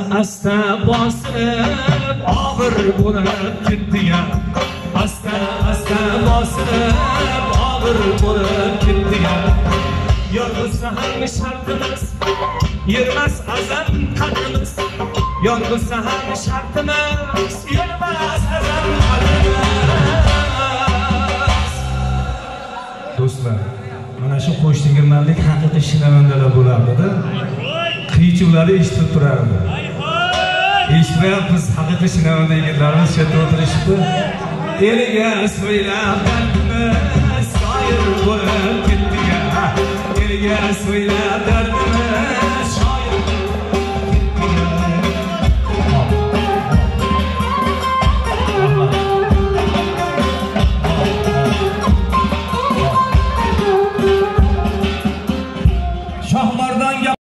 asta bosib og'ir bo'lib ketdi-ya. Asta bosib og'ir bo'lib ketdi-ya. Yolg'izsa ham shartimiz, yurmas azam qadrimiz. Yolg'izsa ham shartimiz, yurmas azam qadrimiz. Do'stlar, mana shu qo'shtigirmanlik haqiqiy shinavandlar bo'lardi-da. Qiychuvlari eshitib turardi. Eshitmayapmiz, haqiqiy shinavanda yigitlarimiz shu yerda o'tirishibdi. Eliga so'ylab qalbimiz soyir bo'lib ketdi-ya. Eliga so'ylab